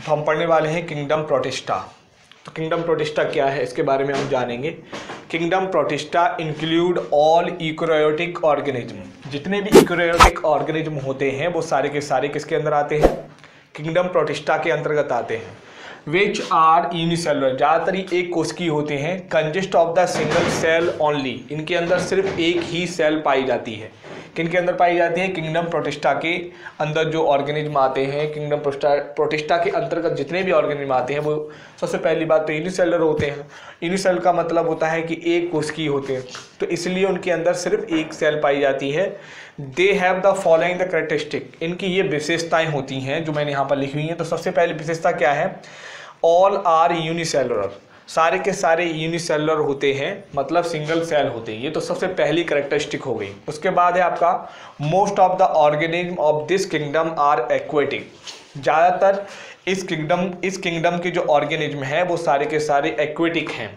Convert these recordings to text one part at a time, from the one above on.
तो हम पढ़ने वाले हैं किंगडम प्रोटिस्टा। तो किंगडम प्रोटिस्टा क्या है इसके बारे में हम जानेंगे। Kingdom protista include all eukaryotic organism. जितने भी यूकैरियोटिक ऑर्गेनिज्म होते हैं वो सारे के सारे किसके अंदर आते हैं, किंगडम प्रोटिस्टा के अंतर्गत आते हैं। विच आर यूनिसेलुलर, ज़्यादातर एक कोशिकी होते हैं। Consist of the single cell only, इनके अंदर सिर्फ एक ही सेल पाई जाती है। किनके अंदर पाई जाती है, किंगडम प्रोटिस्टा के अंदर जो ऑर्गेनिज्म आते हैं, किंगडम प्रोटिस्टा के अंतर्गत जितने भी ऑर्गेनिज्म आते हैं वो सबसे पहली बात तो यूनिसेलुलर होते हैं। यूनिसेल का मतलब होता है कि एक कोशिकी होते हैं, तो इसलिए उनके अंदर सिर्फ एक सेल पाई जाती है। They have the following the characteristic, इनकी ये विशेषताएं होती हैं जो मैंने यहाँ पर लिखी हुई हैं। तो सबसे पहली विशेषता क्या है, ऑल आर यूनिसेलुलर, सारे के सारे यूनिसेलुलर होते हैं, मतलब सिंगल सेल होते हैं। ये तो सबसे पहली कैरेक्टरिस्टिक हो गई। उसके बाद है आपका most of the organism of this kingdom are aquatic. ज़्यादातर इस किंगडम के जो ऑर्गेनिज्म है वो सारे के सारे एक्वेटिक हैं,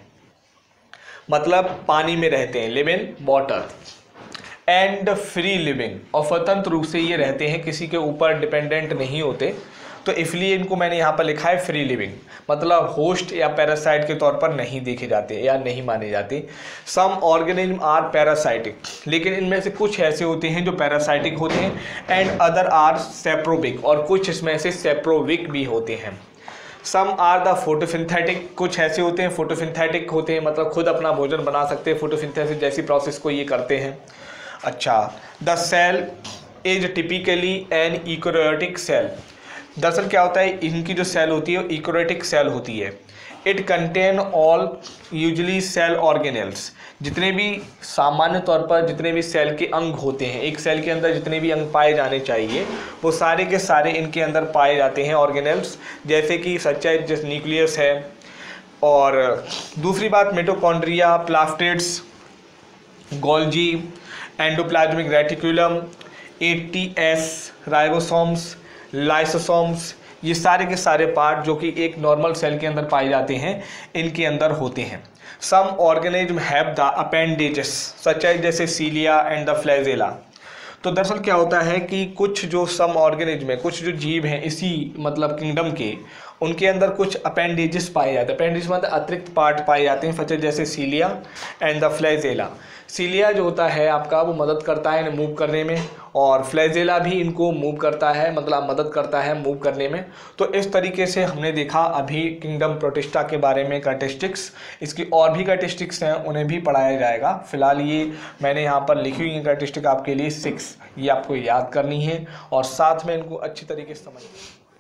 मतलब पानी में रहते हैं, live in water and free living, और स्वतंत्र रूप से ये रहते हैं, किसी के ऊपर डिपेंडेंट नहीं होते। तो इसलिए इनको मैंने यहाँ पर लिखा है फ्री लिविंग, मतलब होस्ट या पैरासाइट के तौर पर नहीं देखे जाते या नहीं माने जाते। सम ऑर्गेनिज्म आर पैरासाइटिक, लेकिन इनमें से कुछ ऐसे होते हैं जो पैरासाइटिक होते हैं। एंड अदर आर सेप्रोविक, और कुछ इसमें से सेप्रोविक भी होते हैं। सम आर द फोटोसिंथेटिक, कुछ ऐसे होते हैं फोटोसिंथेटिक होते हैं, मतलब खुद अपना भोजन बना सकते हैं, फोटोसिंथेसिस जैसी प्रोसेस को ये करते हैं। अच्छा, the cell is typically an eukaryotic cell. दरअसल क्या होता है, इनकी जो सेल होती है वो यूकैरियोटिक सेल होती है। It contain all usually cell organelles, जितने भी सामान्य तौर पर जितने भी सेल के अंग होते हैं, एक सेल के अंदर जितने भी अंग पाए जाने चाहिए वो सारे के सारे इनके अंदर पाए जाते हैं, ऑर्गेनेल्स, जैसे कि सच्चाई जैसे न्यूक्लियस है। और दूसरी बात, mitochondria, plastids, Golgi, endoplasmic reticulum, etc, ribosomes, lysosomes, ये सारे के सारे पार्ट जो कि एक नॉर्मल सेल के अंदर पाए जाते हैं इनके अंदर होते हैं। Some organism have the appendages such as जैसे सीलिया एंड द फ्लैजेला। तो दरअसल क्या होता है कि कुछ जो सम ऑर्गेनिज्म है, कुछ जो जीव हैं इसी मतलब किंगडम के, उनके अंदर कुछ अपेंडेजेस पाए जाते हैं। अपेंडेजेस मतलब अतिरिक्त पार्ट पाए जाते हैं, सच एज जैसे cilia and the flagella. Cilia जो होता है आपका वो मदद करता है इन्हें मूव करने में, और फ्लैजेला भी इनको मूव करता है, मतलब मदद करता है मूव करने में। तो इस तरीके से हमने देखा अभी किंगडम प्रोटिस्टा के बारे में कैरेक्टरिस्टिक्स। इसकी और भी कैरेक्टरिस्टिक्स हैं, उन्हें भी पढ़ाया जाएगा। फिलहाल ये मैंने यहाँ पर लिखी हुई है कैरेक्टरिस्टिक आपके लिए 6, ये आपको याद करनी है और साथ में इनको अच्छी तरीके से समझ।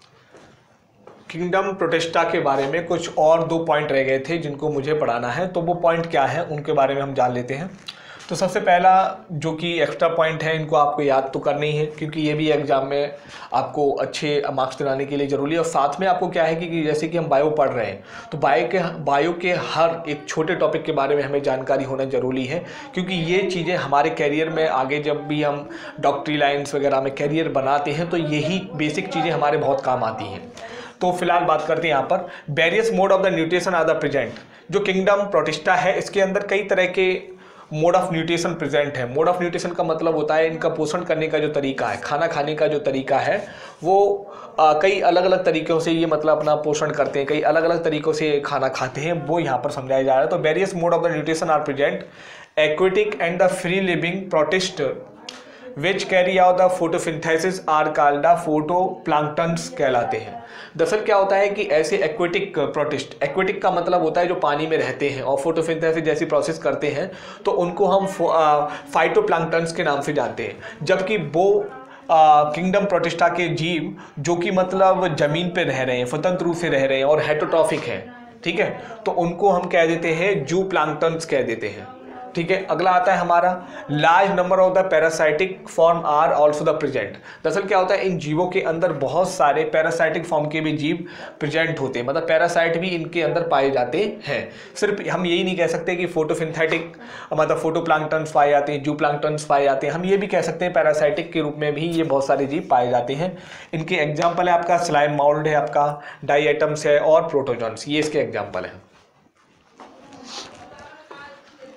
किंगडम प्रोटिस्टा के बारे में कुछ और 2 पॉइंट रह गए थे जिनको मुझे पढ़ाना है, तो वो पॉइंट क्या है उनके बारे में हम जान लेते हैं। तो सबसे पहला जो कि एक्स्ट्रा पॉइंट है, इनको आपको याद तो करना ही है क्योंकि ये भी एग्जाम में आपको अच्छे मार्क्स दिलाने के लिए ज़रूरी है। और साथ में आपको क्या है कि जैसे कि हम बायो पढ़ रहे हैं तो बायो के हर एक छोटे टॉपिक के बारे में हमें जानकारी होना ज़रूरी है, क्योंकि ये चीज़ें हमारे कैरियर में आगे जब भी हम डॉक्टरी लाइन्स वगैरह में कैरियर बनाते हैं तो यही बेसिक चीज़ें हमारे बहुत काम आती हैं। तो फिलहाल बात करते हैं यहाँ पर various mode of the nutrition are the present. जो किंगडम प्रोटिस्टा है इसके अंदर कई तरह के मोड ऑफ न्यूट्रिशन प्रेजेंट है। मोड ऑफ न्यूट्रिशन का मतलब होता है इनका पोषण करने का जो तरीका है, खाना खाने का जो तरीका है वो कई अलग अलग तरीक़ों से ये मतलब अपना पोषण करते हैं, कई अलग अलग तरीक़ों से खाना खाते हैं, वो यहाँ पर समझाया जा रहा है। तो various mode of the nutrition are present. Aquatic and the free living protist which carry out the photosynthesis are called the photoplanktons कहलाते हैं। दरअसल क्या होता है कि ऐसे एक्वेटिक प्रोटिस्ट, एक्वेटिक का मतलब होता है जो पानी में रहते हैं और फोटोसिंथेसिस जैसी प्रोसेस करते हैं, तो उनको हम फाइटोप्लैंक्टन्स के नाम से जानते हैं। जबकि वो किंगडम प्रोटिस्टा के जीव जो कि मतलब ज़मीन पे रह रहे हैं, स्वतंत्र रूप से रह रहे हैं और हेटेरोट्रॉफिक हैं, ठीक है, तो उनको हम कह देते हैं जू प्लैंक्टन्स कह देते हैं। ठीक है, अगला आता है हमारा large number of the parasitic form are also the present. दरअसल क्या होता है इन जीवों के अंदर बहुत सारे पैरासाइटिक फॉर्म के भी जीव प्रेजेंट होते हैं, मतलब पैरासाइट भी इनके अंदर पाए जाते हैं। सिर्फ हम यही नहीं कह सकते कि फोटोसिंथेटिक मतलब फोटोप्लैंक्टन्स पाए जाते हैं, जू प्लैंक्टन्स पाए जाते हैं, हम ये भी कह सकते हैं पैरासाइटिक के रूप में भी ये बहुत सारे जीव पाए जाते हैं। इनके एग्जाम्पल है आपका स्लाइम माउल्ड है, आपका डाइएटम्स है और प्रोटोजोन्स, ये इसके एग्जाम्पल हैं।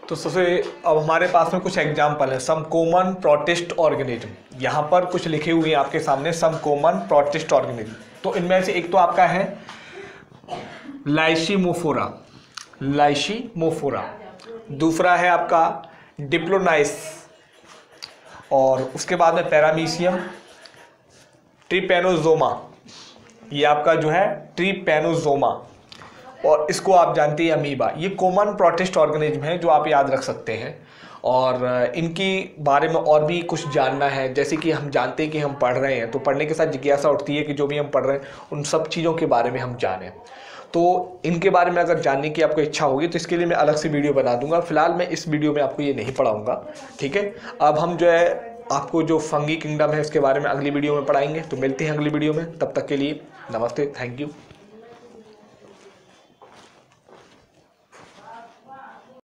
तो सबसे अब हमारे पास में कुछ एग्जाम्पल है। सम कॉमन प्रोटिस्ट ऑर्गेनिज्म, यहाँ पर कुछ लिखे हुए हैं आपके सामने, सम कॉमन प्रोटिस्ट ऑर्गेनिज्म। तो इनमें से एक तो आपका है लाइशीमोफोरा, लाइशीमोफोरा। दूसरा है आपका डिप्लोनाइस, और उसके बाद में पैरामीशियम, ट्रिपेनोजोमा, ये आपका जो है ट्रिपेनोजोमा, और इसको आप जानते हैं अमीबा। ये कॉमन प्रोटिस्ट ऑर्गेनिज्म है जो आप याद रख सकते हैं। और इनकी बारे में और भी कुछ जानना है, जैसे कि हम जानते हैं कि हम पढ़ रहे हैं तो पढ़ने के साथ जिज्ञासा उठती है कि जो भी हम पढ़ रहे हैं उन सब चीज़ों के बारे में हम जानें। तो इनके बारे में अगर जानने की आपको इच्छा होगी तो इसके लिए मैं अलग से वीडियो बना दूंगा। फिलहाल मैं इस वीडियो में आपको ये नहीं पढ़ाऊँगा, ठीक है। अब हम जो है आपको जो फंगी किंगडम है उसके बारे में अगली वीडियो में पढ़ाएंगे। तो मिलते हैं अगली वीडियो में, तब तक के लिए नमस्ते, थैंक यू।